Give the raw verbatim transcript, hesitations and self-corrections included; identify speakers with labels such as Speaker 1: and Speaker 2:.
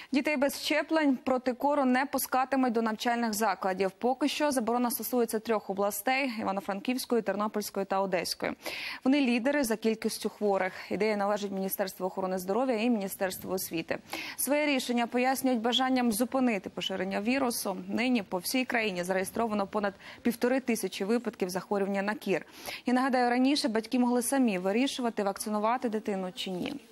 Speaker 1: Дітей без щеплень проти кору не пускатимуть до навчальних закладів. Поки що заборона стосується трьох областей – Івано-Франківської, Тернопільської та Одеської. Вони лідери за кількістю хворих. Ідея належить Міністерству охорони здоров'я і Міністерству освіти. Своє рішення пояснюють бажанням зупинити поширення вірусу. Нині по всій країні зареєстровано понад півтори тисячі випадків захворювання на кір. І нагадаю, раніше батьки могли самі вирішувати, вакцинувати дитину чи ні.